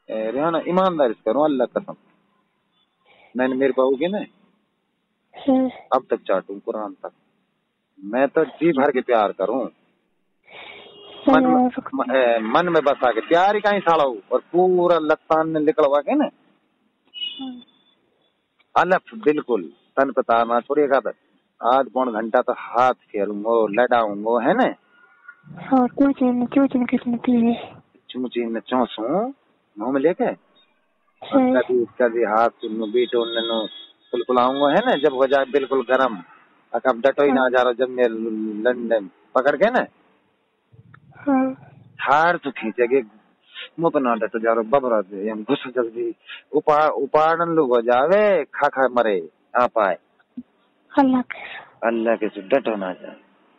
रेहाना ईमानदारी से करूँ अल्लाह कसम, मैंने मेरी बहू की ना अब तक चाटूं कुरान तक, मैं तो जी भर के प्यार करूं, मन में बसा के प्यार ही कहीं साड़ा और पूरा लतान ने निकलवा के ना अलफ बिल्कुल तन पे तारना छोड़िएगा तो आध पौन घंटा तो हाथ फेरूंगो लडाऊंगो है ना, चूची में चौंसू मुंह में लेके और कभी कभी हाथ बीटो फुलफुलाऊंगो है ना, जब हो जाए बिल्कुल गरम अब डटो ही ना जा रहा, जब मैं लंदन पकड़ के ना हार तो खींचेगी मुंह पे ना डटो जा रहा बबरा से हम घुस जल्दी उपाड़न लोग हो जावे खा खा मरे आ पाए अल्लाह के से डटो ना जाए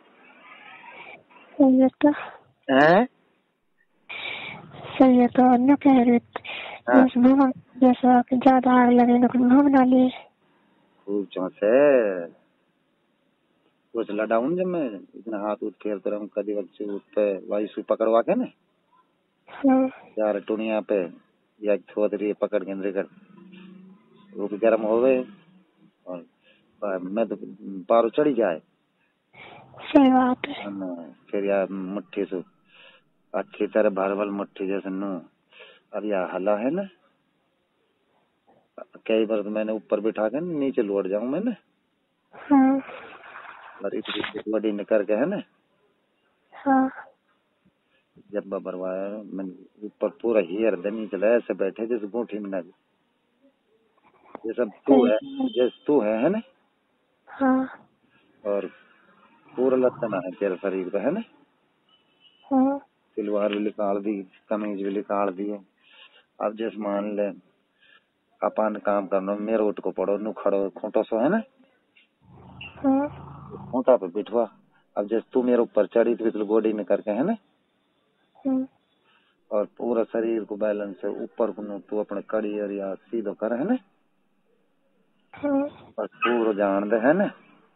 हैं सही है तो अन्य कह रहे जैसा ज्यादा आग लगे न बना लिए खूब चौंसे कुछ लडाऊं जब मैं इतना हाथ उठ फेरते रहूं कभी बच्चे उठ पे वायु पकड़वा के ना यार टुनिया पे या थोड़ी पकड़ के अंदर वो भी गर्म हो गए और मैं तो पारो चढ़ी जाए। सही बात है। फिर यार मुट्ठी से अच्छी तरह भरवल मुट्ठी जैसे नू अब यार हला है ना, कई बार तो मैंने ऊपर बिठा के नीचे लौट जाऊं मैं ना और इतनी बड़ी न करके है ना जब बबरवाया मैंने ऊपर पूरा हेर दनी चला ऐसे बैठे जैसे गोठी में ना ये सब तू है जैसे तू है ना और पूरा लत्तना है तेरे शरीर पे है ना, सिलवार भी निकाल दी कमीज भी निकाल दी है। अब जैसे मान ले अपन काम करना मेरे उठ को पड़ो नू खड़ो खूंटो सो है ना खूंटा पे बिठवा, अब जैसे तू मेरे ऊपर चढ़ी तो गोडी में करके है ना और पूरा शरीर को बैलेंस से ऊपर को तू अपने कड़ी और या सीधो कर है ना और पूरा जान दे है ना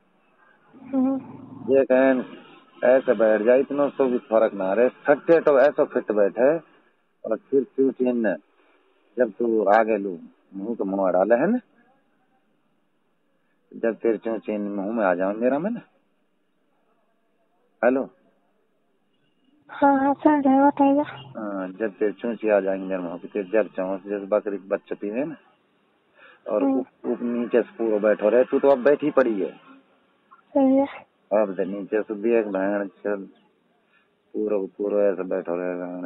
ये कहन ऐसे बैठ जाए इतना तो भी फर्क ना रहे सट्टे तो ऐसा फिट बैठे और फिर चिन्ह जब तू आगे लू मुंह को मुंह डाले है ना जब फिर चिन्ह मुंह में आ जाओ मेरा में ना हेलो जब फिर चूची आ जाएंगे मेरे मुंह पे जब चाहो जैसे बकरी बच्चे पीवे ना और नीचे से पूरा बैठो रहे तू तो अब बैठी पड़ी है अब तो नीचे से देख बहन चल पूरा ऐसे बैठो रहेगा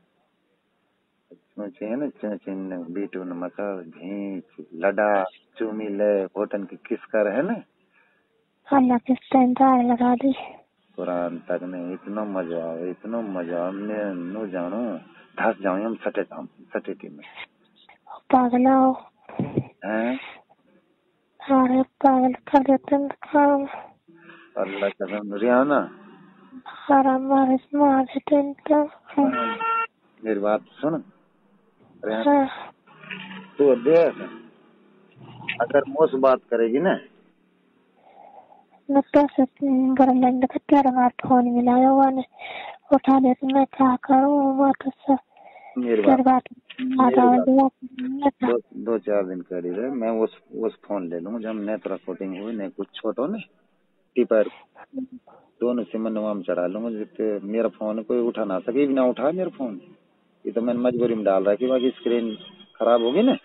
चूची है ना चूची ने बीटू ने मकर घींच लड़ा चूमी ले होटन की किस कर है ना अल्लाह किस लगा दी कुरान तक ने इतना मजा मैं नो जानो धस जाऊं हम सटे टीम में पागल हो हैं अरे पागल कर देते हैं अल्लाह कसम रियाना हराम मार देते हैं मेरी बात सुन रियाना तू देख अगर मुझसे बात करेगी ना मैं पैसे गरम लैंड का तेरा मार फोन मिलाया हुआ ने उठा दे तो मैं क्या करूँ बात से मेरी बात दो चार दिन करीब है मैं उस फोन ले लूँ जब नेट रिकॉर्डिंग हुई नहीं कुछ छोटो ने टीपर दोनों सिम नवाम चढ़ा लूंगा जिससे मेरा फोन कोई उठा ना सके भी ना उठा मेरा फोन ये तो मैंने मजबूरी में डाल रहा है कि बाकी स्क्रीन खराब होगी ना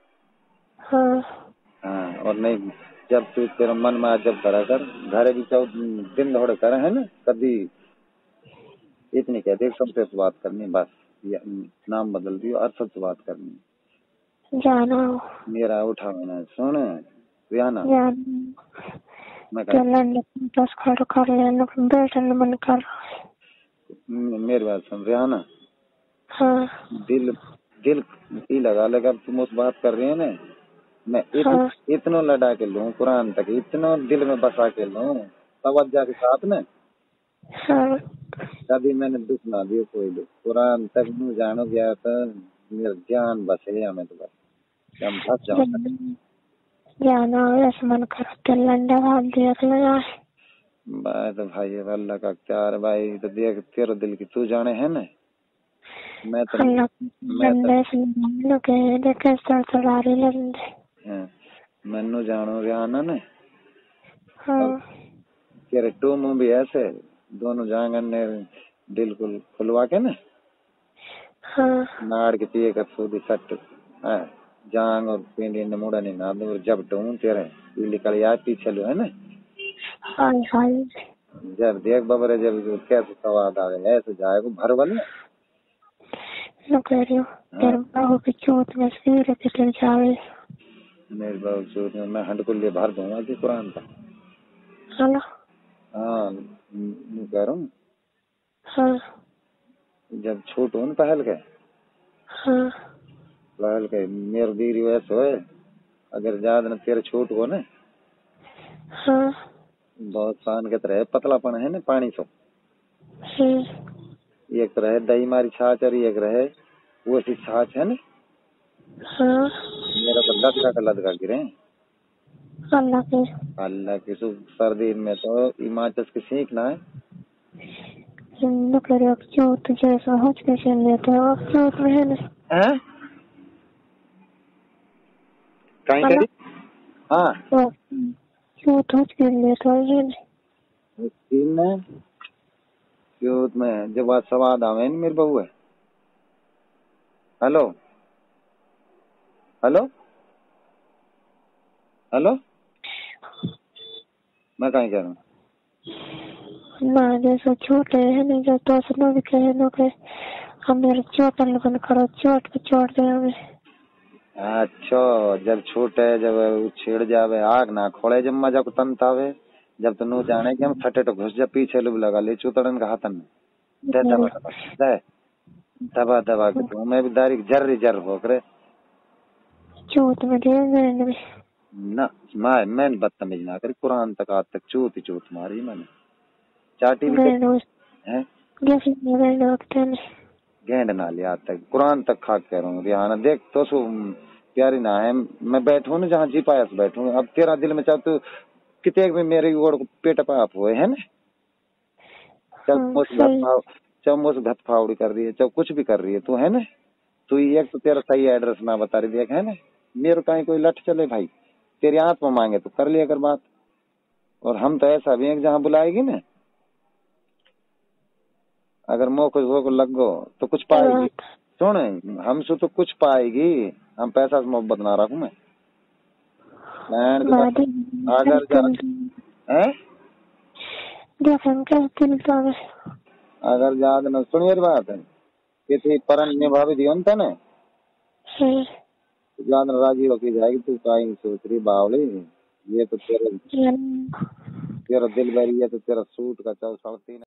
हाँ और नहीं जब तू तेरा मन में जब करा कर घरे भी चौ दिन दौड़ कर है ना कभी इतनी कह दे सबसे बात करनी बस नाम बदल दियो और सबसे बात करनी जाना मेरा उठा ना सुन रियाना मैं मेरी बात सुन रियाना दिल ही लगा लेगा तुम उस बात कर रही है ना मैं इतना लड़ा के लूं कुरान तक इतना दिल में बसा के लूं तवज्जो के साथ में कभी मैंने दुख ना दियो कोई दुख कुरान तक नहीं जानो गया तो मेरा जान बचे हमें तो बस हम फंस जाओ जाना ऐसा मन करते लंडा भाग दिया यार भाई तो भाई अल्लाह का प्यार भाई तो देख तेरे दिल की तू जाने है ना मैं तो मैनू जानो रियाना ने तेरे टू मुंह भी ऐसे दोनों जांगन ने बिल्कुल खुलवा के ना नाड़ के पिए कर सूदी सट जांग और पिंडी ने मुड़ा नहीं ना और जब टूं तेरे निकल यार पीछे लो है ना जब देख बबरे जब कैसे स्वाद आवे ऐसे जाएगा भर वाले मेरे बावजूद मैं हंड को लिए भर दूंगा जी कुरान का हाँ मैं कह रहा हूँ जब छूट हो न पहल के मेरे दीरी वैसे हो अगर ज्यादा न तेरे छूट हो न बहुत सान के तरह पतलापन है ना पानी से एक तरह दही मारी छाछ और एक रहे वो सी छाछ है ना मेरा तो लदका गिरे अल्लाह की सर्दी में तो इमाचस की सीखना है कहीं करी हाँ में जब बात स्वाद आवे न मेरे बहू है हेलो हेलो हेलो मैं कहीं कह रहा हूँ ना जैसे छोटे है नहीं जो तो सुनो भी कहे नो के हम मेरे चोटन लगन करो चोट पे चोट दे हमें अच्छा जब छोटे जब छेड़ जावे आग ना खोले जब मजा को तंत आवे जब तो नो जाने कि हम फटे तो घुस जा पीछे लुब लगा ले चुतड़न का हाथन में दे दबा दबा के तो मैं भी दारी जर हो करे चोट में दे ना मैं बदतमीज ना करी कुरान तक आज तक चूत मारी मैंने चाटी भी है गेंद ना लिया तक कुरान तक खा कह रहा हूँ रिहाना देख तो सु प्यारी ना है मैं बैठू ना जहाँ जी पाया बैठू अब तेरा दिल में चाह तू कितने भी मेरे ओर पेट पाप हुए है ना चल मुझ भत फावड़ी कर रही है चल कुछ भी कर रही है तू है ना तू एक तो तेरा सही एड्रेस ना बता रही देख है ना मेरे कहीं कोई लठ चले भाई तेरी आत्मा मांगे तो कर लिया कर बात और हम तो ऐसा भी है जहाँ बुलाएगी ना अगर मौके को लग गो तो कुछ पाएगी सुन हमसे तो कुछ पाएगी हम पैसा से मोहब्बत ना रखू मैं अगर ज्यादा न सुन मेरी बात कि थी परन निभावी दियो न तने ज्यादा राजी होके जाएगी तू काई सोच रही बावली ये तो तेरा दिल भरी है तो तेरा सूट का 4 3.5